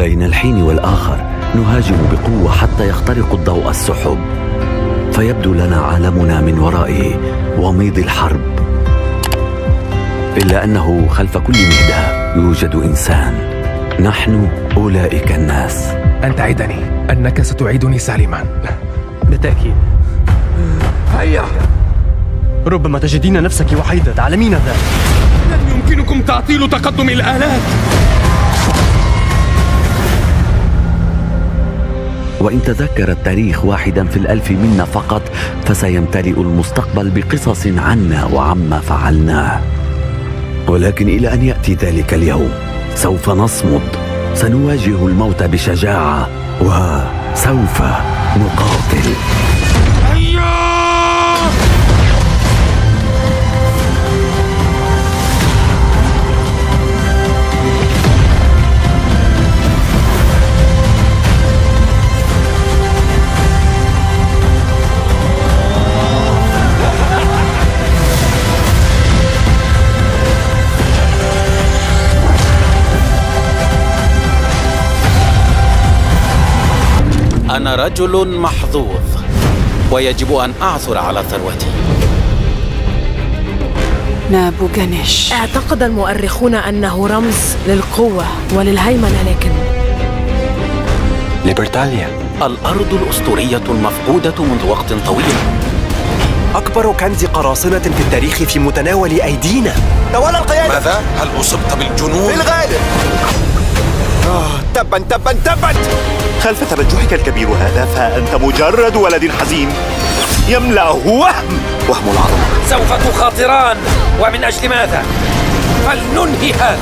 بين الحين والآخر نهاجم بقوة حتى يخترق الضوء السحب، فيبدو لنا عالمنا من ورائه وميض الحرب. إلا أنه خلف كل مهدى يوجد إنسان، نحن أولئك الناس. أن تعدني أنك ستعيدني سالما. بالتأكيد. هيا، ربما تجدين نفسك وحيدة، تعلمين ذلك. لن يمكنكم تعطيل تقدم الآلات. وإن تذكر التاريخ واحدا في الألف منا فقط، فسيمتلئ المستقبل بقصص عنا وعما فعلناه. ولكن إلى أن يأتي ذلك اليوم سوف نصمد، سنواجه الموت بشجاعة، وسوف نقاتل. أنا رجل محظوظ ويجب أن أعثر على ثروتي. نابو غانيش. اعتقد المؤرخون أنه رمز للقوة وللهيمنة، لكن ليبرتاليا الأرض الأسطورية المفقودة منذ وقت طويل. أكبر كنز قراصنة في التاريخ في متناول أيدينا. تولى القيادة. ماذا؟ هل أصبت بالجنون؟ في الغالب. تبا تبا تبا. خلف تبجحك الكبير هذا فأنت مجرد ولد حزين يملأه وهم العظمة. سوف تخاطران، ومن أجل ماذا؟ فلننهي هذا.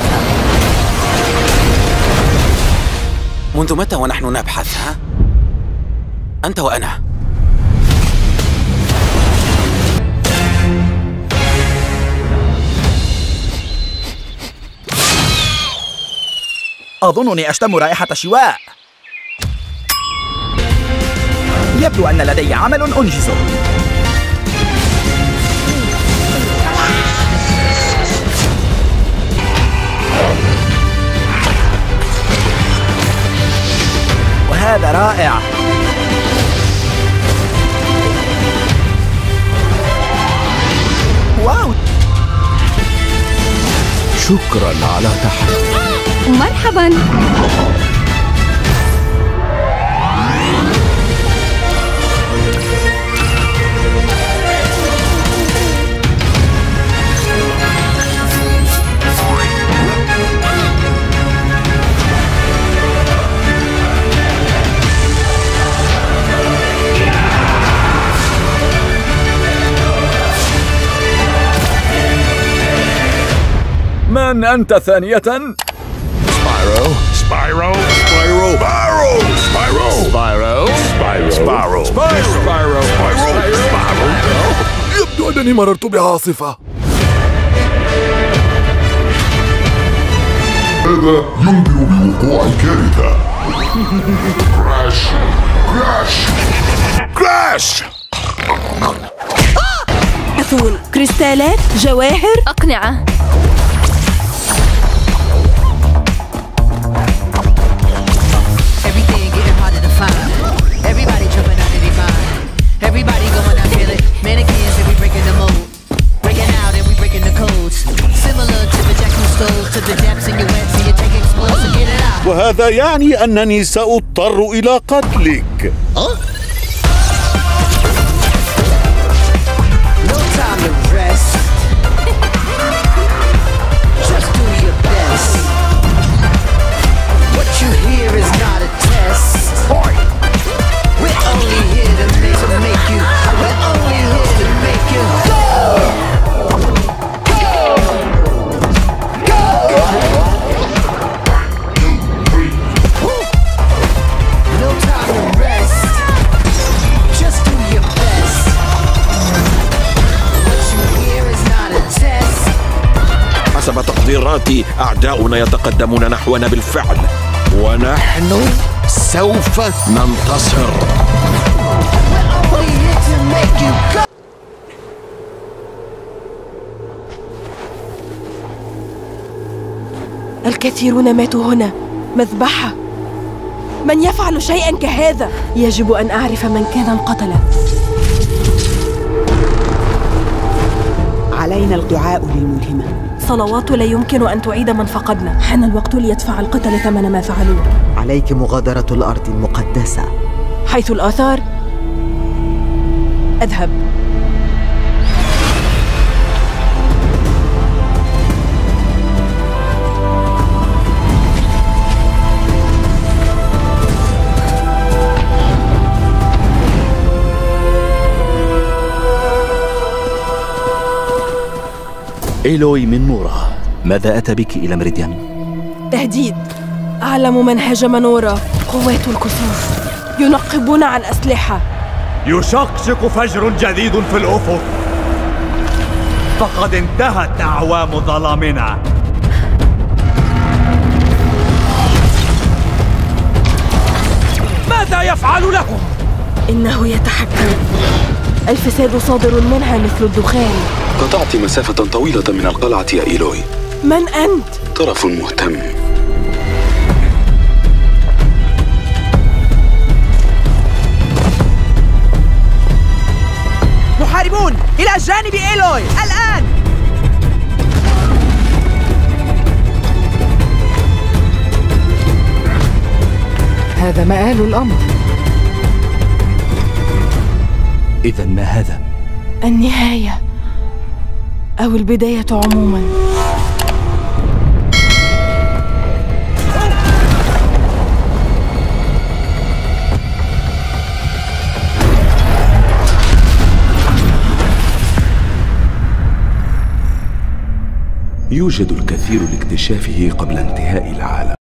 منذ متى ونحن نبحث؟ ها؟ أنت وأنا. أظنني أشتم رائحة شواء. يبدو أن لدي عمل أنجزه. وهذا رائع. واو، شكرا على تحية. مرحبا. من أنت ثانية؟ سبايرو سبايرو سبايرو سبايرو سبايرو سبايرو سبايرو سبايرو. يبدو أنني مررت بعاصفة. هذا ينذر بوقوع كارثة. كراش كراش كراش. أثول، كريستالات، جواهر، أقنعة. وهذا يعني أنني سأضطر إلى قتلك. حسب تقديراتي أعداؤنا يتقدمون نحونا بالفعل، ونحن سوف ننتصر. الكثيرون ماتوا هنا، مذبحة. من يفعل شيئا كهذا؟ يجب أن أعرف من كان القتل. علينا الدعاء للملهمة. صلوات لا يمكن أن تعيد من فقدنا. حان الوقت ليدفع القتل ثمن ما فعلوه. عليك مغادرة الأرض المقدسة. حيث الآثار أذهب. إيلوي من مورا، ماذا أتى بك إلى مريديان؟ تهديد. أعلم من هاجم نورا. قوات الكسوف ينقبون عن أسلحة. يشقشق فجر جديد في الأفق، فقد انتهت أعوام ظلامنا. ماذا يفعل لهم؟ إنه يتحكم. الفساد صادر منها مثل الدخان. قطعت مسافة طويلة من القلعة يا إيلوي. من أنت؟ طرف مهتم. محاربون إلى جانب إيلوي الآن. هذا مآل الأمر. إذن ما هذا؟ النهاية أو البداية عموماً. يوجد الكثير لاكتشافه قبل انتهاء العالم.